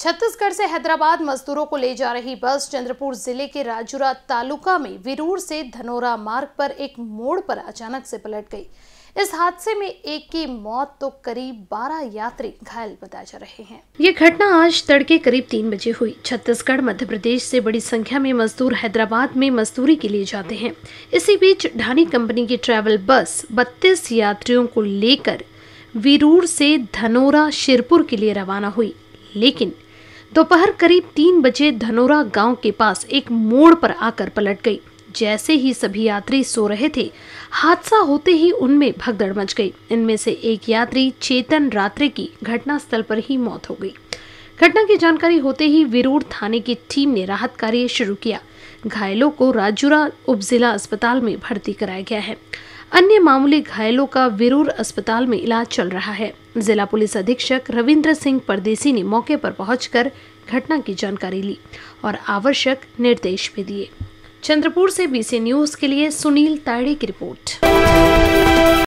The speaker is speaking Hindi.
छत्तीसगढ़ से हैदराबाद मजदूरों को ले जा रही बस चंद्रपुर जिले के राजुरा तालुका में विरूर से धनोरा मार्ग पर एक मोड़ पर अचानक से पलट गई। इस हादसे में एक की मौत तो करीब 12 यात्री घायल बताए जा रहे हैं। ये घटना आज तड़के करीब 3 बजे हुई। छत्तीसगढ़ मध्य प्रदेश से बड़ी संख्या में मजदूर हैदराबाद में मजदूरी के लिए जाते हैं। इसी बीच ढानी कंपनी की ट्रैवल बस 32 यात्रियों को लेकर विरूर से धनोरा शिरपुर के लिए रवाना हुई, लेकिन दोपहर करीब 3 बजे धनोरा गांव के पास एक मोड़ पर आकर पलट गई। जैसे ही सभी यात्री सो रहे थे, हादसा होते ही उनमें भगदड़ मच गई। इनमें से एक यात्री चेतन रात्रे की घटनास्थल पर ही मौत हो गई। घटना की जानकारी होते ही विरूर थाने की टीम ने राहत कार्य शुरू किया। घायलों को राजुरा उपजिला अस्पताल में भर्ती कराया गया है। अन्य मामूली घायलों का विरूर अस्पताल में इलाज चल रहा है। जिला पुलिस अधीक्षक रविंद्र सिंह परदेसी ने मौके पर पहुंचकर घटना की जानकारी ली और आवश्यक निर्देश भी दिए। चंद्रपुर से बीसी न्यूज के लिए सुनील तायड़े की रिपोर्ट।